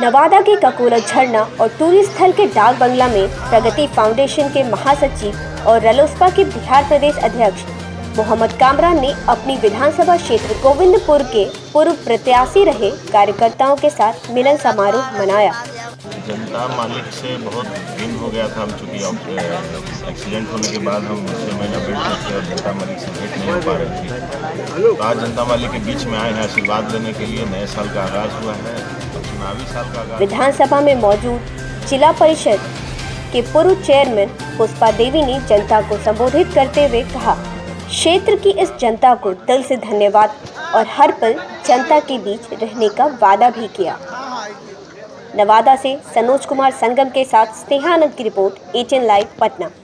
नवादा के ककोला झरना और टूरिस्ट स्थल के डाक बंगला में प्रगति फाउंडेशन के महासचिव और रालोसपा के बिहार प्रदेश अध्यक्ष मोहम्मद कामरान ने अपनी विधानसभा क्षेत्र गोविंदपुर के पूर्व प्रत्याशी रहे कार्यकर्ताओं के साथ मिलन समारोह मनाया। जनता मालिक से बहुत दिन हो गया था, हम चूँकि एक्सीडेंट होने के बाद हम 6 महीना वेट करते और जनता मालिक से भेंट नहीं हो पा रहे थे। तो आज जनता मालिक के बीच में आए हैं आशीर्वाद लेने के लिए। नए साल का आगाज़ हुआ है, चुनावी साल का आगाज़। विधानसभा में मौजूद जिला परिषद के पूर्व चेयरमैन पुष्पा देवी ने जनता को संबोधित करते हुए कहा, क्षेत्र की इस जनता को दिल से धन्यवाद और हर पल जनता के बीच रहने का वादा भी किया। नवादा से सनोज कुमार संगम के साथ स्नेहानंद की रिपोर्ट, ATN लाइव पटना।